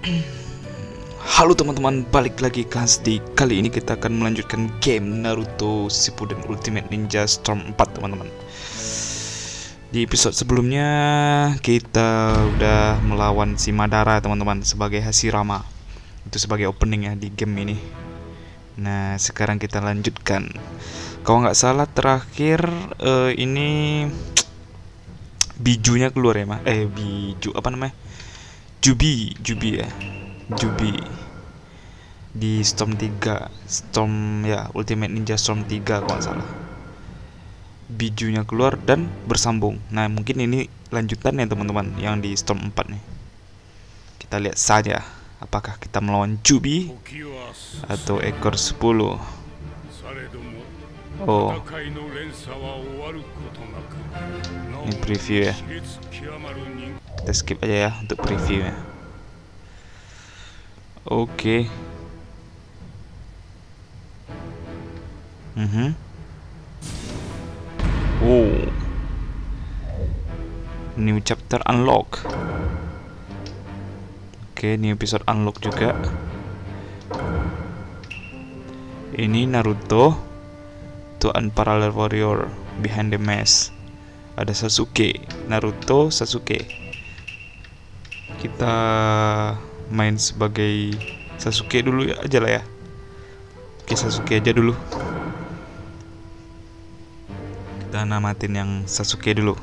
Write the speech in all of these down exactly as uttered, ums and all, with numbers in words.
Halo teman-teman, balik lagi ke Hasdi. Kali ini kita akan melanjutkan game Naruto Shippuden Ultimate Ninja Storm empat, teman-teman. Di episode sebelumnya kita udah melawan si Madara, teman-teman, sebagai Hashirama. Itu sebagai opening ya di game ini. Nah, sekarang kita lanjutkan. Kalau nggak salah terakhir uh, ini bijunya keluar ya, mah. Eh, biju apa namanya? Jubi, Jubi ya. Jubi di Storm tiga, Storm ya, Ultimate Ninja Storm tiga kalau nggak salah. Bijunya keluar dan bersambung. Nah, mungkin ini lanjutan ya teman-teman yang di Storm empat nih. Kita lihat saja apakah kita melawan Jubi atau ekor sepuluh. Oh, ini preview ya. Kita skip aja ya untuk preview ya. Oke. Okay. Mhm. Oh. New chapter unlock. Oke, okay, new episode unlock juga. Ini Naruto, to unparalleled warrior behind the mask. Ada Sasuke, Naruto, Sasuke. Kita main sebagai Sasuke dulu ya, aja lah ya. Oke, Sasuke aja dulu. Kita namatin yang Sasuke dulu.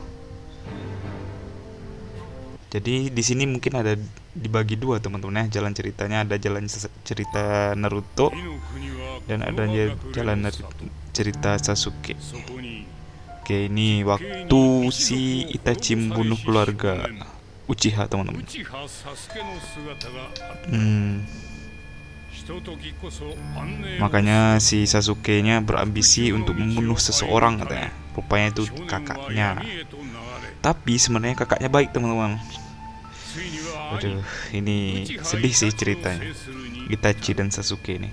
Jadi di sini mungkin ada dibagi dua teman-teman ya, jalan ceritanya. Ada jalan cerita Naruto dan ada jalan cerita Sasuke. Oke, ini waktu si Itachi membunuh keluarga Uchiha, teman-teman. Hmm. Makanya si Sasuke-nya berambisi untuk membunuh seseorang katanya. Rupanya itu kakaknya. Tapi sebenarnya kakaknya baik, teman-teman. Aduh, ini sedih sih ceritanya. Itachi dan Sasuke ini.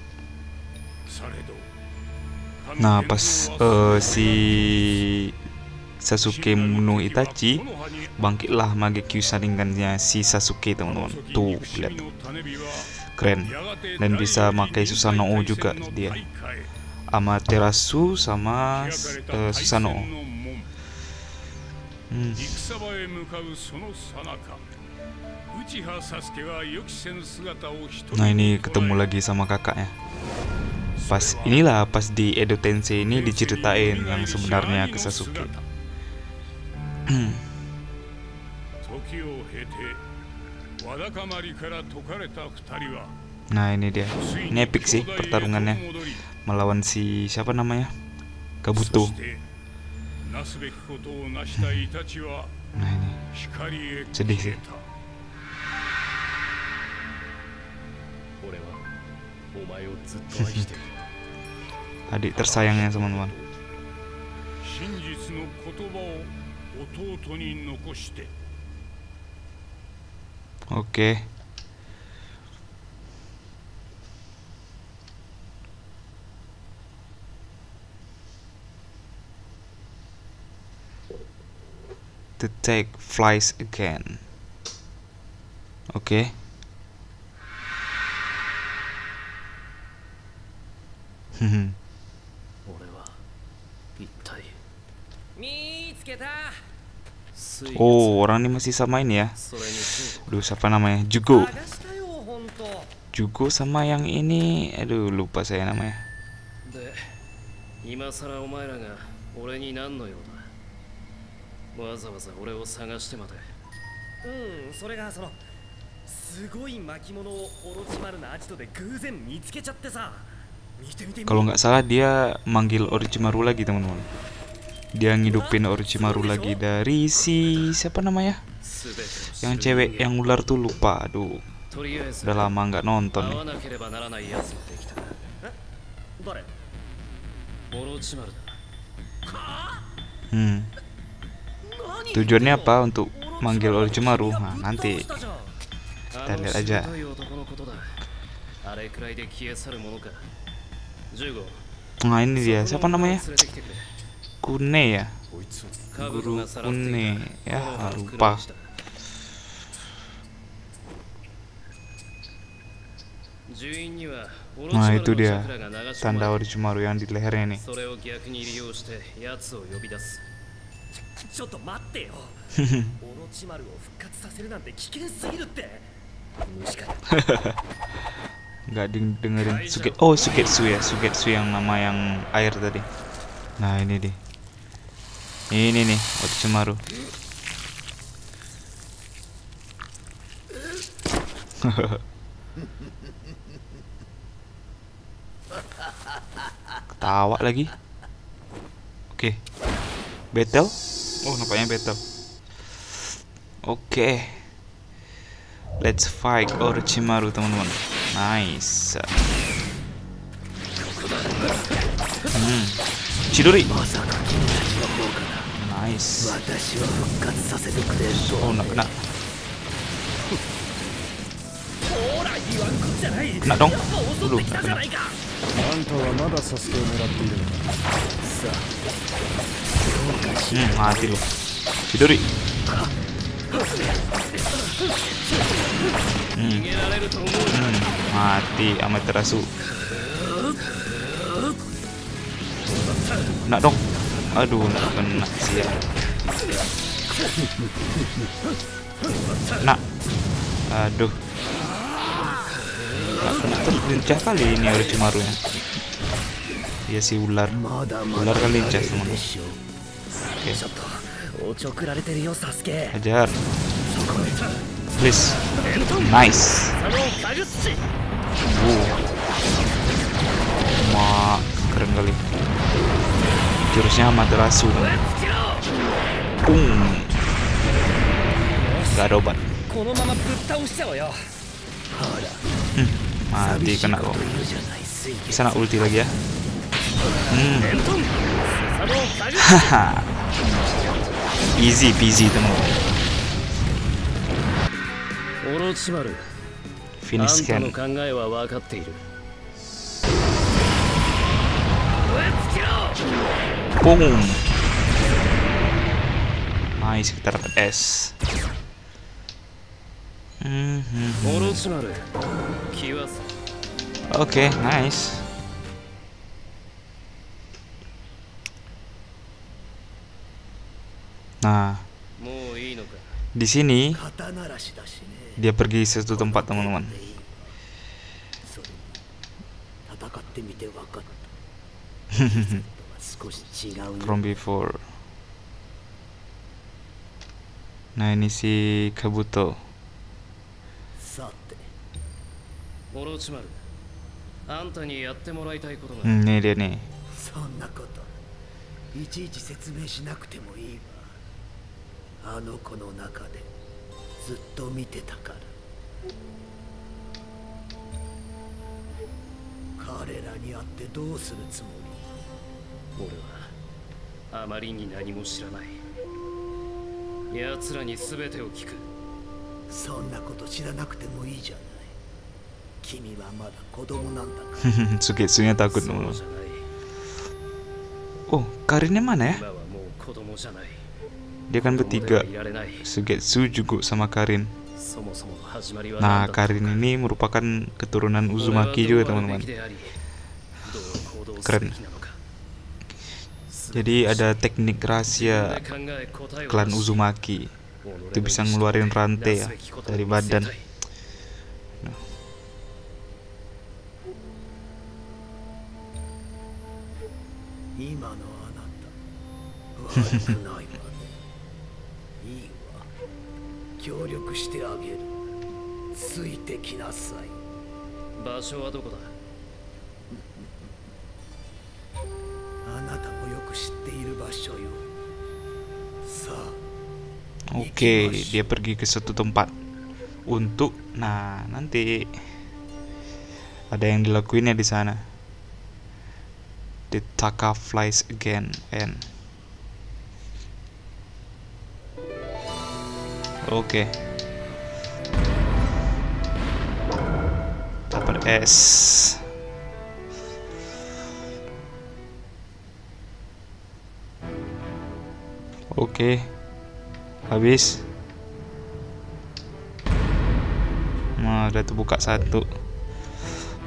Nah, pas uh, si Sasuke membunuh Itachi, bangkitlah Mangekyo Sharingan-nya si Sasuke, teman-teman. Tuh, lihat. Keren. Dan bisa pakai Susanoo juga dia. Amaterasu sama uh, Susanoo. Hmm. Nah, ini ketemu lagi sama kakaknya. Pas inilah pas di Edo Tensei ini diceritain yang sebenarnya ke Sasuke. Nah, ini dia. Ini epic sih pertarungannya melawan si siapa namanya? Kabuto. Nah, ini sedih sih. Adik tersayangnya, teman-teman. Oke. To take flies again. Oke. Hmm. Oh, orang ini masih sama ini ya. Aduh, siapa namanya? Jugo. Jugo sama yang ini, aduh lupa saya namanya. Kalau nggak salah dia manggil Orochimaru lagi, teman-teman. Dia ngidupin Orochimaru lagi dari si siapa namanya? Yang cewek yang ular tuh, lupa. Aduh, udah lama nggak nonton nih. Hmm. Tujuannya apa untuk manggil Orochimaru? Nah, nanti kita lihat aja. Nah, ini dia. Siapa namanya? Kune ya? Guru Kune ya, lupa. Nah itu dia tanda Orochimaru yang di lehernya nih. Nggak dengerin Suget. Oh Sugetsu ya, Sugetsu yang nama yang air tadi. Nah ini deh, ini nih Orochimaru. Ketawa lagi. Oke, okay. Battle. Oh nampaknya battle. Oke, okay. Let's fight Orochimaru teman-teman. Nice. Hmm. Chidori. Nice. Oh nak kena. Kena dong. Belum kena. Hmm, mati loh. Chidori. Hmm. Hmm, mati Amaterasu. Nak dong. Aduh, nak kena sial. Nak. Aduh. Nak kena terlincah kali ini Orochimaru nya. Dia si ular. Ular kan lincah teman. Oke. Ajar. Please. Nice. Wow. Wah, keren kali. Jurusnya Amaterasu. Boom. Gak ada obat. Hmm, mati kena kok. Bisa nak ulti lagi ya. Hmm. Haha. Easy peasy teman-teman. Finish scan. Boom. Nice, kita dapat S. Mm-hmm. Oke, okay, nice. Nah, di sini dia pergi satu tempat teman-teman. From before. Nah ini si Kabuto. Hmm, ini dia nih. Sugetsunya takut dulu. Oh, Karinnya mana ya? Dia kan bertiga. Sugetsu juga sama Karin. Nah, Karin ini merupakan keturunan Uzumaki juga teman-teman. Keren. Jadi ada teknik rahasia klan Uzumaki. Itu bisa ngeluarin rantai ya dari badan. Nah. Oke, dia pergi ke suatu tempat untuk, nah nanti ada yang dilakuinnya di sana. The Taka flies again and oke, dapat S. Oke, habis. Nah, udah terbuka satu.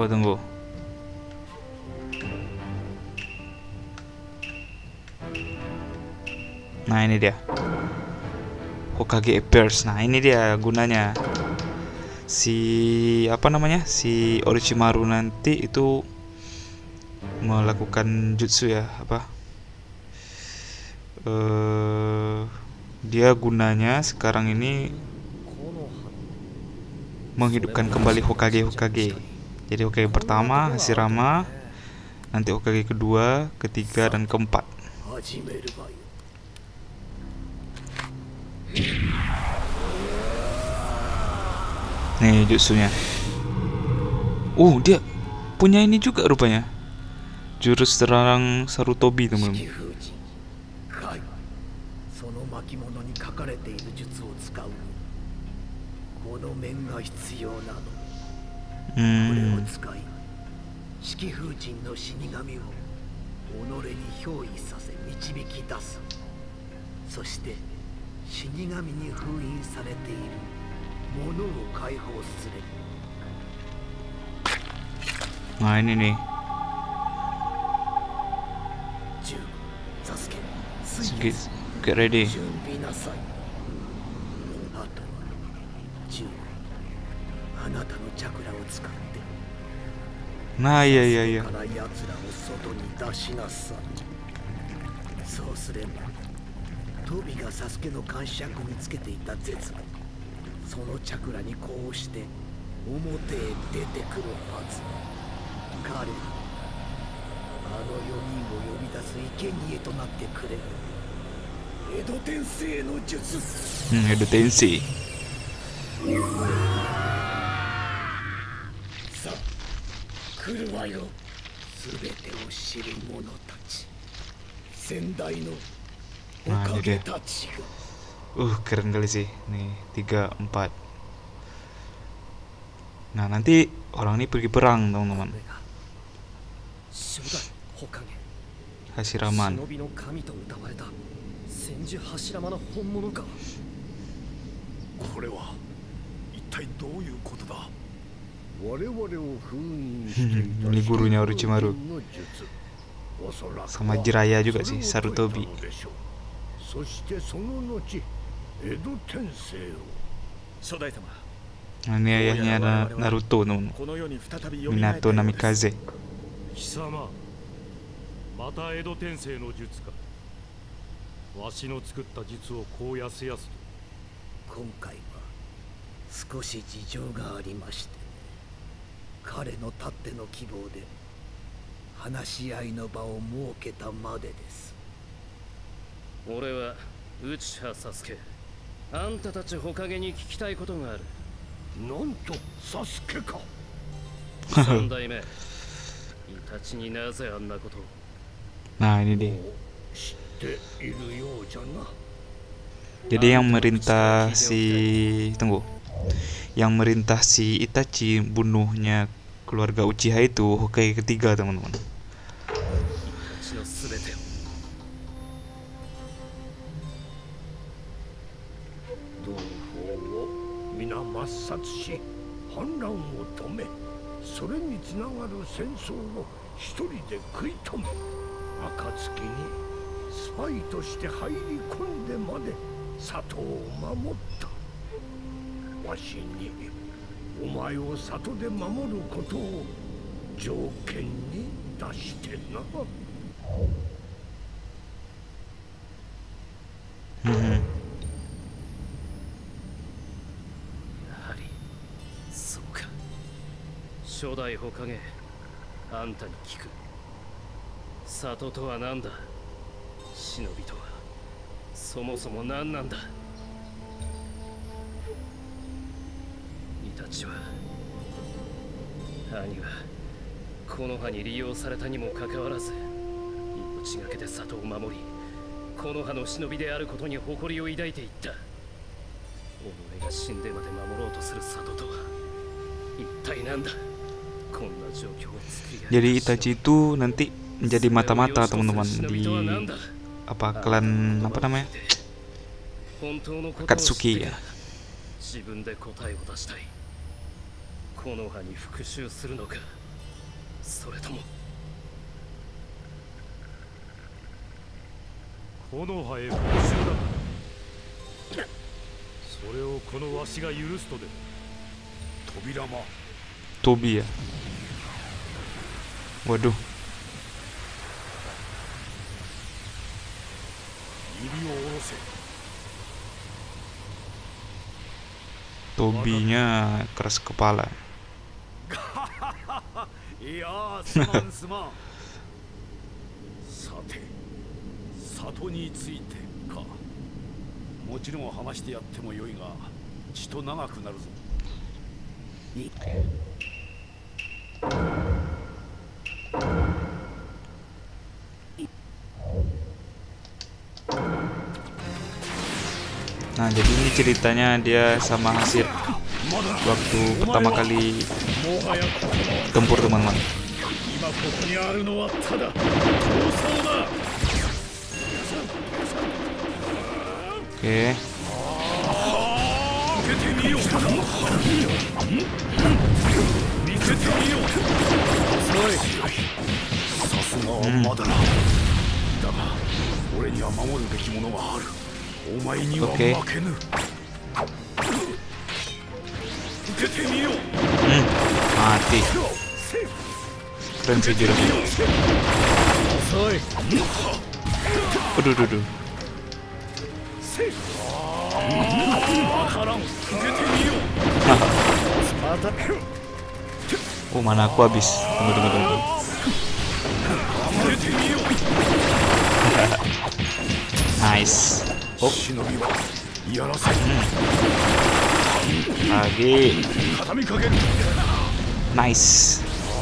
Oh, tunggu. Nah, ini dia. Hokage appears. Nah, ini dia gunanya. Si apa namanya? Si Orochimaru nanti itu melakukan jutsu ya, apa? Eh, dia gunanya sekarang ini menghidupkan kembali Hokage-Hokage. Jadi Hokage pertama Hashirama, nanti Hokage kedua, ketiga, dan keempat. Nih jutsunya. Uh, dia punya ini juga rupanya. Jurus terang Sarutobi, teman-teman. Hmm. Nah, ini nih. Get, get ready. Nah, iya iya iya. Hmm, Edo Tensei. Nah, ini dia. Uh, keren kali sih. Nih, tiga, empat. Nah, nanti orang ini pergi perang, teman-teman. Hashiraman. Ini gurunya Orochimaru. Sama Jiraiya juga sih, Sarutobi. Nah, ini ayahnya Naruto, teman. Minato Namikaze. また江戸天聖の術か。わしの作った術をこうやすやすと。 今回は少し事情がありましてね。彼のたっての希望で話し合いの場を設けたまでです。 俺は内葉サスケ。あんたたちほかげに聞きたいことがある。 なんとサスケか。 三代目。イタチになぜあんなことを。 Nah, ini dia. Jadi yang merintah si tunggu, yang merintah si Itachi bunuhnya keluarga Uchiha itu Hokage ketiga, teman-teman. 暁にスパイとして入り込んでまで里を守った。わしにお前を里で守ることを条件に出してな。 やはりそうか。初代ほかげ、あんたに聞く。 里とは何だ。忍びとはそもそも何なんだ。イタチは兄はこの葉に利用されたにもかかわらず命がけで里を守り、この葉の忍びであることに誇りを抱いていった。己が死んでまで守ろうとする里とは一体何だ。こんな状況を作り。 Jadi Itachi itu nanti menjadi mata-mata, teman-teman, di apa klan apa namanya, Akatsuki ya. それともこの葉へ復讐だ。それをこのわしが許すとで。扉間 Tobi ya. Waduh. 指を下ろせ。 Tobinya keras kepala. いやー、すまんすまん。さて、里についてか。もちろん話してやってもよいが、ちと長くなるぞ。いい。 Nah, jadi ini ceritanya dia sama Hasir waktu pertama kali tempur, teman-teman. Oke. Hmm. Oke. Hmm, mati. Keren sih jurusnya. Aduh, aduh, aduh. Oh, mana aku habis. Tunggu, tunggu, tunggu. Nice. Oh. Hmm. Lagi. Nice.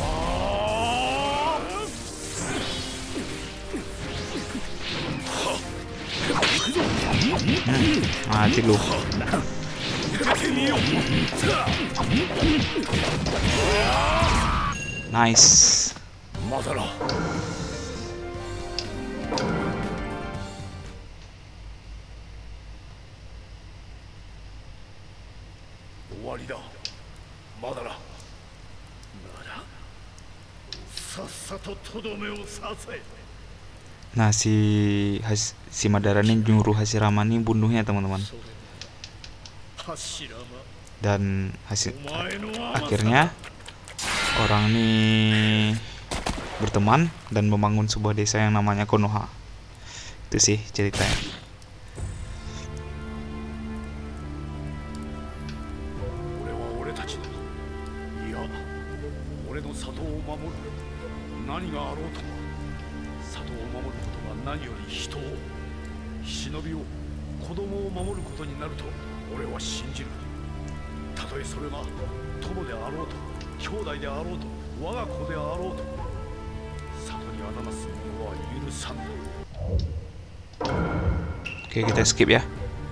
Hmm. Mati lu. Nice. Nah, si Has si Madara ini nyuruh Hashirama ini bunuhnya, teman-teman. Dan hasil akhirnya orang ini berteman dan membangun sebuah desa yang namanya Konoha. Itu sih ceritanya. Oke, kita skip ya.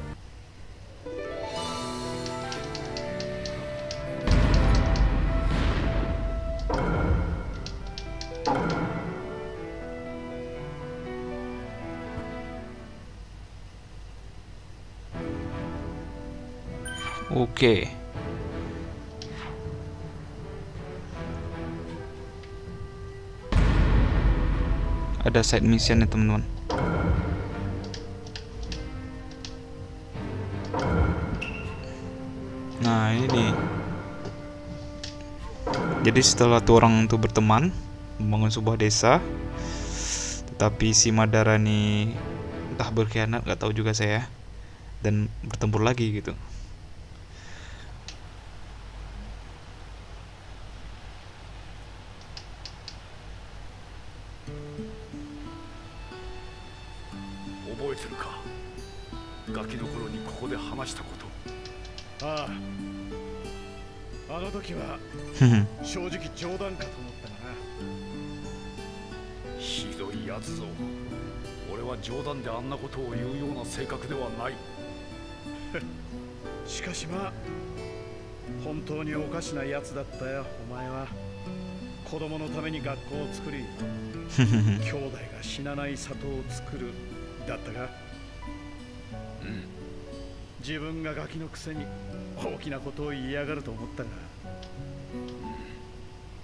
Oke. Ada side mission ya, teman-teman. Nah, ini nih. Jadi setelah tuh orang itu berteman membangun sebuah desa, tetapi si Madara nih entah berkhianat, gak tahu juga saya, dan bertempur lagi gitu.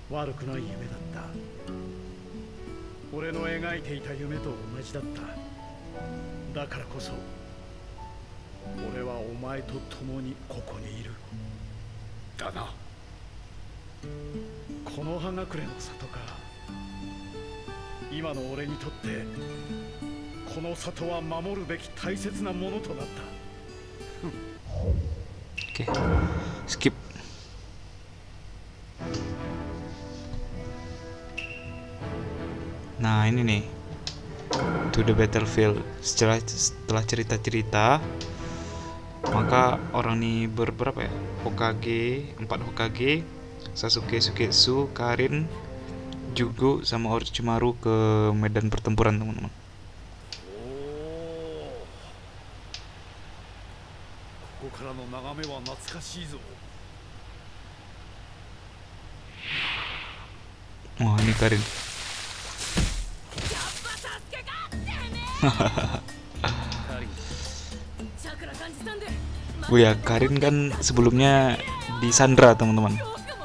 悪くない夢だった。俺の描いていた夢と同じだった。だからこそ俺はお前と共にここにいる。だな。この葉隠れの里か。今の俺にとってこの里は守るべき大切なものとなった。 Oke, skip. Nah ini nih, to the battlefield. Setelah setelah cerita-cerita, maka orang nih berberapa ya? Hokage, empat Hokage, Sasuke, Suigetsu, Karin, Jugo, sama Orochimaru ke medan pertempuran, teman-teman. Wah, ini Karin. Oh ya, Karin kan sebelumnya di Sandra, teman-teman.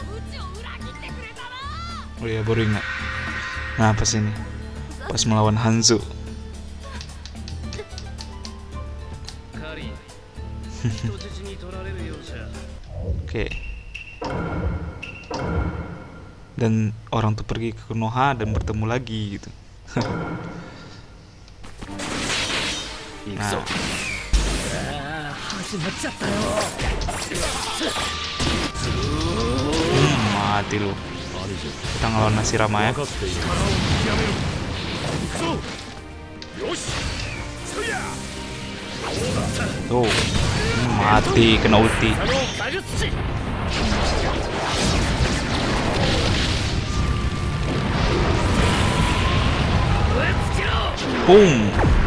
Oh ya, baru ingat. Nah, pas ini, pas melawan Hanzo. Oke. Dan orang tuh pergi ke Konoha dan bertemu lagi gitu. Nah. Hmm, mati lu. Kita ngelawan Hashirama ya. Tuh, hmm, mati kena ulti. Boom.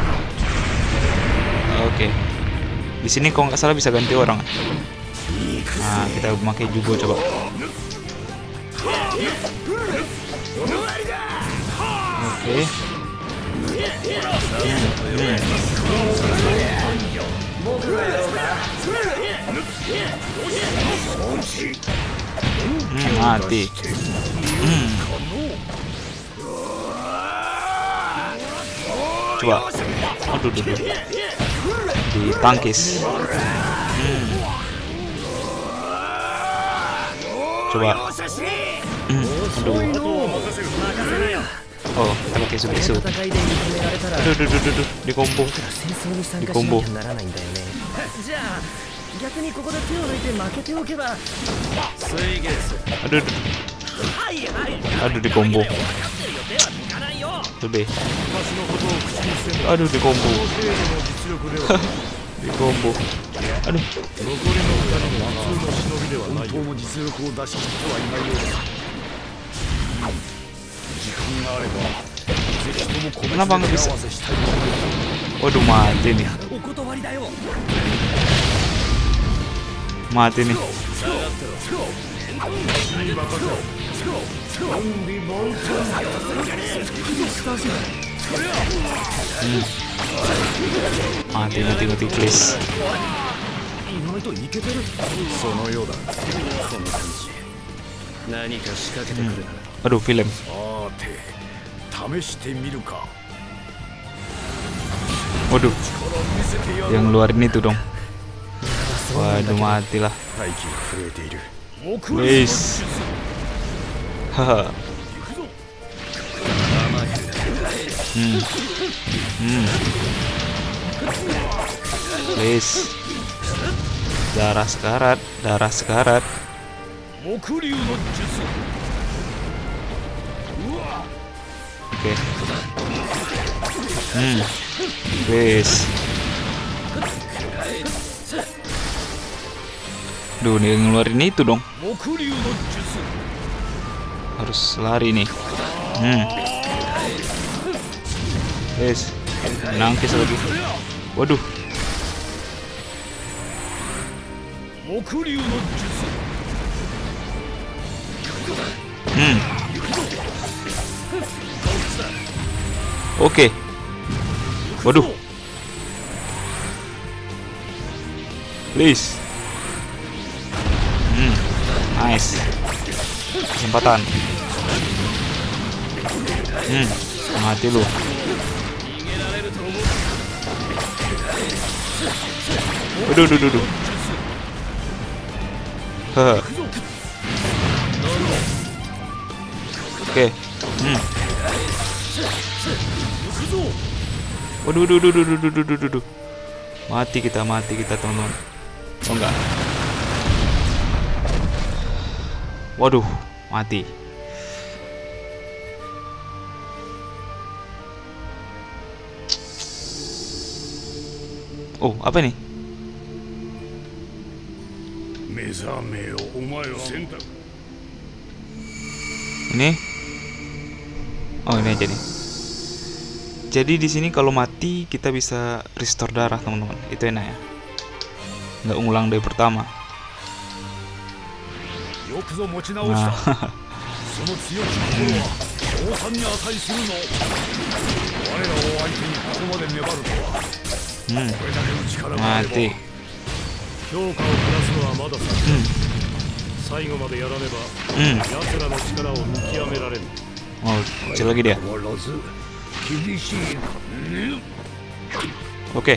Oke. Di sini kalau nggak salah bisa ganti orang. Nah, kita pakai Jugo coba. Oke. Hmm. Hmm, mati. Hmm. Coba. Aduh, aduh, aduh. Ditangkis. Hmm. Coba. Hmm. Aduh. Oh, kita pakai Suigetsu. Aduh, aduh, aduh, aduh. Di combo. Di combo. Aduh, aduh. Aduh, di combo. Tuh deh. Aduh, di combo. Di combo. Aduh. Kenapa nggak bisa? Waduh, mati nih. Mati nih. Hmm. Mati, mati, mati, please. Hmm. Aduh, film. Waduh, yang ngeluarin itu dong. Waduh, matilah. Wis. Haha. Hmm. Hmm. Wis. Darah sekarat, darah sekarat. Oke. Hmm. Wis. Duh, nih ngeluarin itu dong. Harus lari nih. Hmm. Wis. Nangkis lagi. Waduh. Hmm. Oke. Waduh. Please. Hmm. Nice. Kesempatan. Hmm, mati lu. Aduh, aduh, aduh. Haha. Oke. Hmm. Waduh, waduh, waduh, waduh, waduh, waduh, waduh. Mati kita, mati kita, teman-teman. Oh enggak. Waduh, mati. Oh, apa nih? Ini? Oh, ini aja nih. Jadi di sini kalau mati kita bisa restore darah, teman-teman. Itu enak ya. Nggak ngulang dari pertama. Nah. Hmm. Mati. Hmm. Hmm. Oh, kecil lagi dia. Oke. Okay.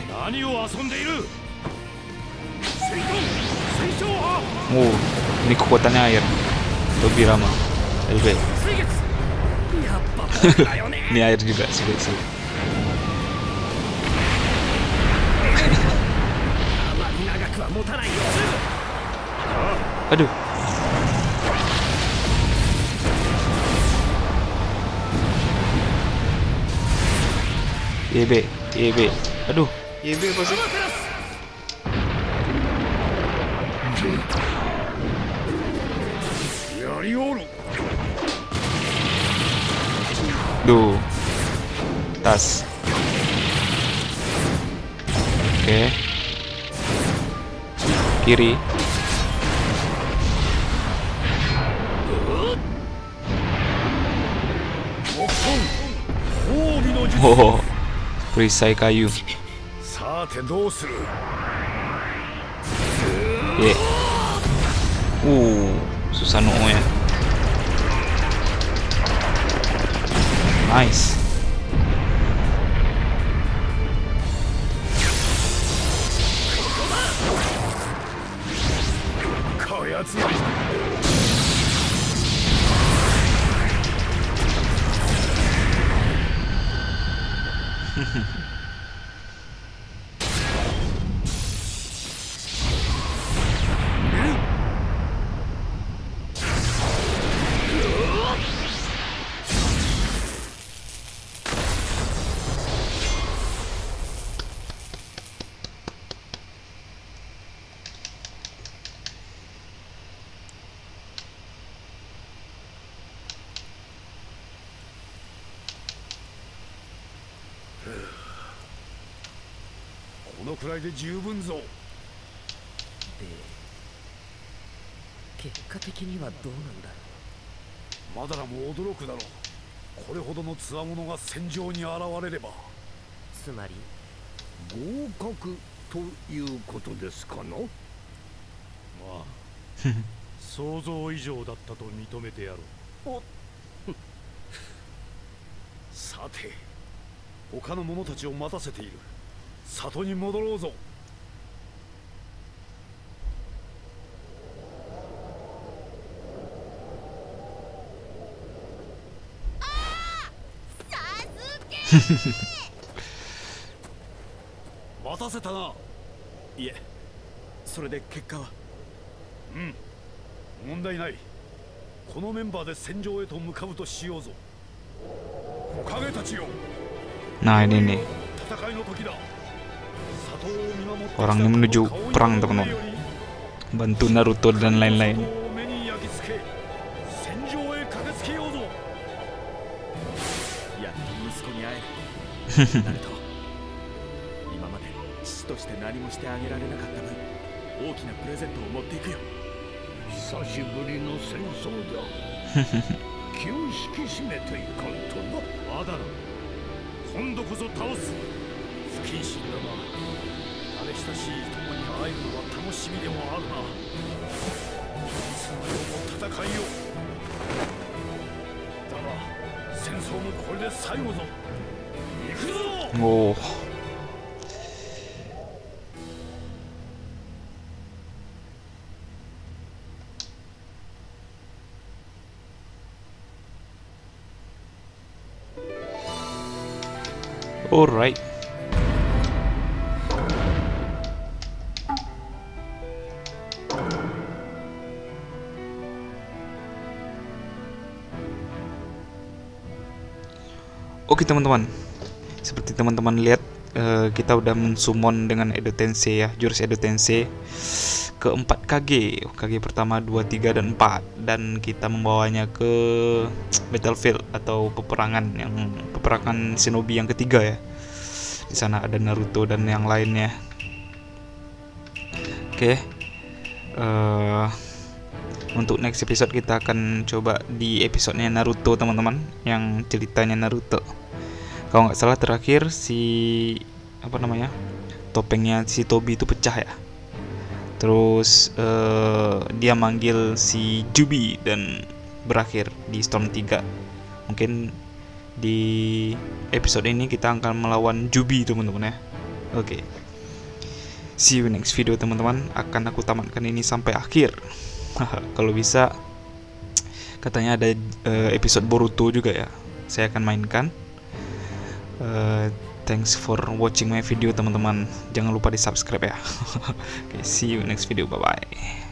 Oh, ini kekuatannya air. Lebih ramah. L B. Ini air juga sih. Aduh. Y B, Y B. Aduh, Y B apa sih? Duh. Tas. Oke. Kiri. Oh, perisai kayu. Yeah. Uh, susah ya. Nice. このくらいで十分ぞ。で、 結果的にはどうなんだろう。 マダラも驚くだろう。これほどの強者が戦場に現れれば。 つまり合格ということですかの？まあ想像以上だったと認めてやろう。おさて、他の者たちを待たせている。里に戻ろうぞ。待たせたな。いえ、それで結果は？うん、問題ない。このメンバーで戦場へと向かうとしようぞ。木陰たちよ。 Nah ini nih, orang ini menuju perang teman-teman, bantu Naruto dan lain-lain. 今度こそ倒す。不謹慎だな。慣れ親しい友に会えるのは楽しみでもあるな。いつまでも戦いよ。だが戦争もこれで最後ぞ。行くぞ。 Oh. Alright. Oke teman-teman, seperti teman-teman lihat, uh, kita udah mensummon dengan Edo Tensei ya, jurus Edo Tensei keempat K G, K G pertama, dua, tiga, dan empat, dan kita membawanya ke battlefield atau peperangan yang peperangan shinobi yang ketiga ya. Di sana ada Naruto dan yang lainnya. Oke, okay. uh, untuk next episode kita akan coba di episodenya Naruto teman-teman, yang ceritanya Naruto. Kalau nggak salah terakhir si apa namanya topengnya si Tobi itu pecah ya. Terus uh, dia manggil si Jubi dan berakhir di Storm tiga. Mungkin di episode ini kita akan melawan Jubi teman-teman ya. Oke, okay. See you next video teman-teman. Akan aku tamatkan ini sampai akhir. Kalau bisa, katanya ada uh, episode Boruto juga ya, saya akan mainkan. uh, Thanks for watching my video teman-teman. Jangan lupa di subscribe ya. Okay, see you next video, bye bye.